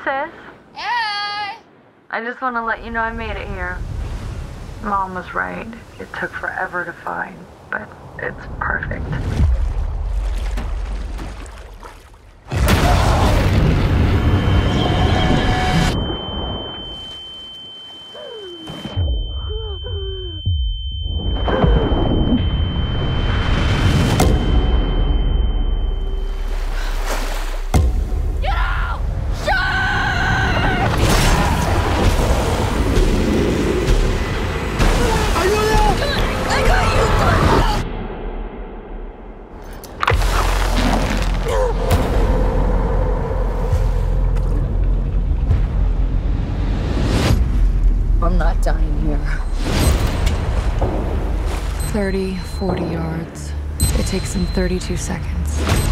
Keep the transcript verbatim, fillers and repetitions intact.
sis. Hey! I just want to let you know I made it here. Mom was right. It took forever to find, but it's perfect. I'm not dying here. thirty, forty yards. It takes them thirty-two seconds.